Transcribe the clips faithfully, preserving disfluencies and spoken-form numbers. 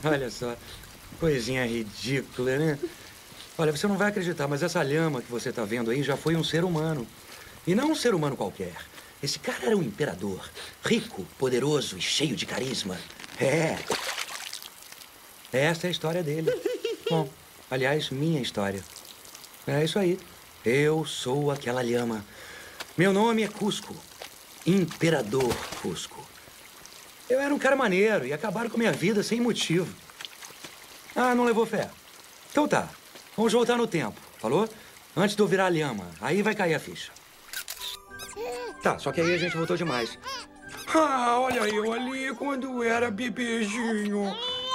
Olha só, coisinha ridícula, né? Olha, você não vai acreditar, mas essa lhama que você tá vendo aí já foi um ser humano. E não um ser humano qualquer. Esse cara era um imperador. Rico, poderoso e cheio de carisma. É. Essa é a história dele. Bom, aliás, minha história. É isso aí. Eu sou aquela lhama. Meu nome é Cusco. Imperador Cusco. Eu era um cara maneiro e acabaram com minha vida sem motivo. Ah, não levou fé? Então tá. Vamos voltar no tempo, falou? Antes de eu virar lhama. Aí vai cair a ficha. Tá, só que aí a gente voltou demais. Ah, olha eu ali quando era bebezinho.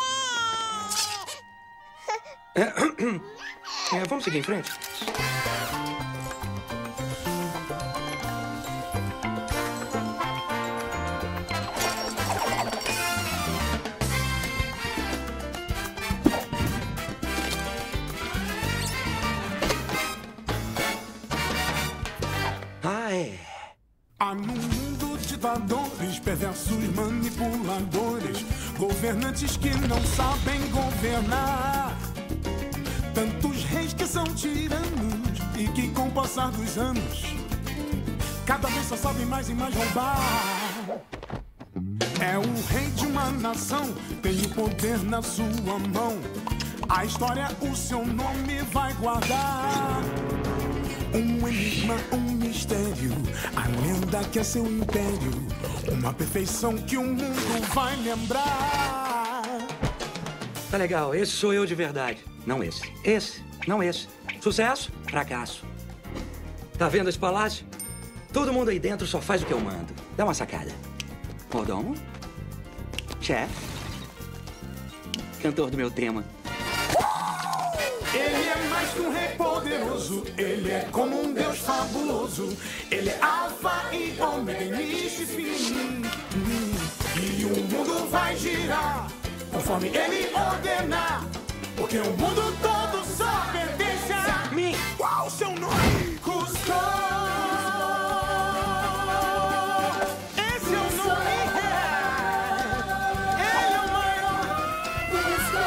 É, é, vamos seguir em frente? Ah, é. Há num mundo ditadores, perversos manipuladores, governantes que não sabem governar. Tantos reis que são tiranos e que com o passar dos anos cada vez só sabem mais e mais roubar. É o rei de uma nação, tem o poder na sua mão. A história o seu nome vai guardar. Um enigma, um mistério, a lenda que é seu império, uma perfeição que o mundo vai lembrar. Tá legal, esse sou eu de verdade. Não esse. Esse, não esse. Sucesso, fracasso. Tá vendo esse palácio? Todo mundo aí dentro só faz o que eu mando. Dá uma sacada. Mordomo. Chefe. Cantor do meu tema. Ele é mais que um rei poderoso, ele é como um deus fabuloso. Ele é alfa e ômega, início e fim. E o mundo vai girar conforme ele ordenar, porque o mundo todo só pertence a mim. Qual o seu nome? Cusco. Esse é o nome real. Ele é o maior. Cusco.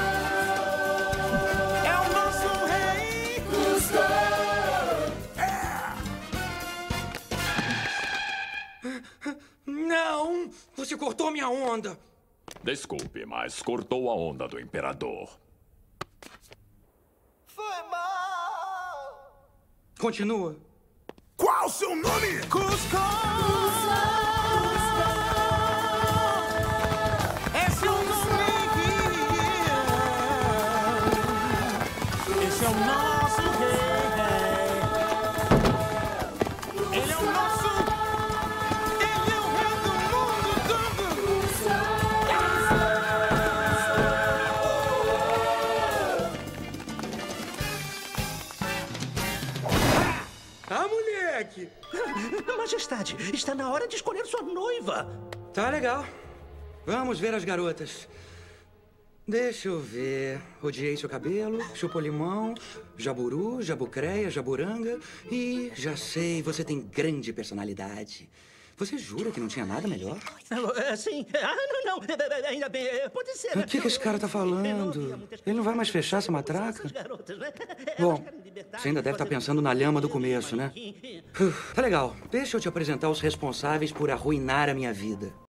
É o nosso rei. Cusco. É. Não! Você cortou minha onda. Desculpe, mas cortou a onda do imperador. Foi mal! Continua. Qual o seu nome? Cusco! Esse é o nome. Esse é o nosso rei. Ele é o nosso. Ele é o rei do mundo todo. Ah, moleque! Majestade, está na hora de escolher sua noiva. Tá legal. Vamos ver as garotas. Deixa eu ver. Odiei seu cabelo, chupou limão, jaburu, jabucreia, jaburanga e já sei, você tem grande personalidade. Você jura que não tinha nada melhor? Ah, sim. Ah, não, não. Ainda bem, pode ser. O que, que esse cara tá falando? Ele não vai mais fechar essa matraca? Bom, você ainda deve estar pensando na lhama do começo, né? Uf, tá legal. Deixa eu te apresentar os responsáveis por arruinar a minha vida.